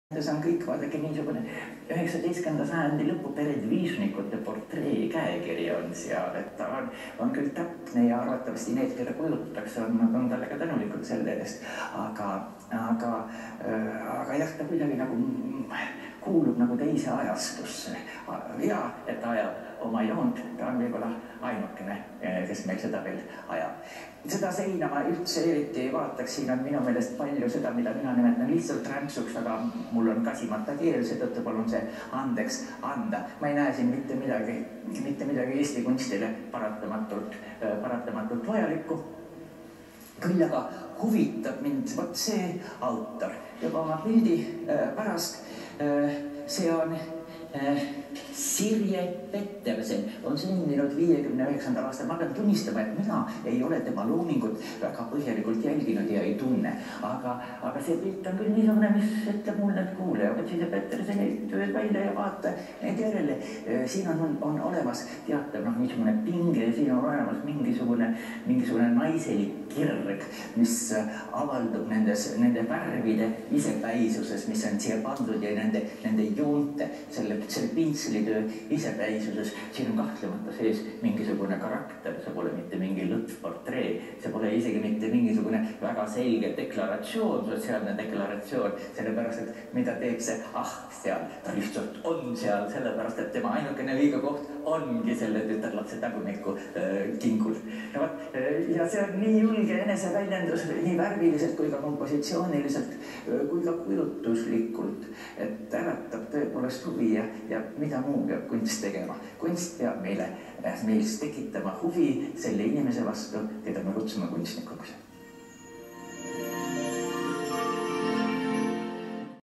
See on kõik, vaadake, niisugune 19. sajandi lõpu peredviisnikute portree käekiri on seal, et ta on küll täpne ja arvatavasti need, keda kujutatakse, on talle ka tänulikud selle eest, aga jah, ta kuidagi nagu kuulub nagu teise ajastusse. Ja, et ajab oma joont, ta on võib-olla ainukene, kes meil seda veel ajab. Seda seina ma üldse eriti ei vaataks, siin on minu meelest palju seda, mida mina nimetan lihtsalt rämpsuks, aga mul on kasimata keel, seetõttu palun see andeks anda. Ma ei näe siin mitte midagi Eesti kunstile paratamatult vajalikku. Küll aga huvitab mind võt see autor juba oma pildi pärast. See on Sirje Petersen, on sündinud 59. aastal. Ma pean tunnistama, et mina ei ole tema loomingut väga põhjalikult jälginud ja ei tunne. Aga see pilt on küll niisugune, mis ütleb mulle, et kuule, aga Sirje Peterseni tööd välja ja vaata need järele. Siin on olemas teatav niisugune pinge, siin on olemas mingisugune naiselik kirg, mis avaldub nende värvide isepäisuses, mis on siia pandud ja nende joonte, selle pintslitöö isepäisuses. Siin on kahtlemata sees mingisugune karakter, see pole mitte mingi lõttportree, see pole isegi mitte mingisugune väga selge deklaratsioon, sotsiaalne deklaratsioon, sellepärast, et mida teeb see, seal, ta lihtsalt on seal, sellepärast, et tema ainukene õigekoht ongi selle tütarlapse tagumikku kingul. Ja see on nii julge eneseväljendus, nii värviliselt kui ka kompositsiooniliselt, kui ka kujutuslikult, et äratab tõepoolest huvi ja mida muu peab kunst tegema. Kunst peab meis tekitama huvi selle inimese vastu, keda me kutsume kunstnikuks.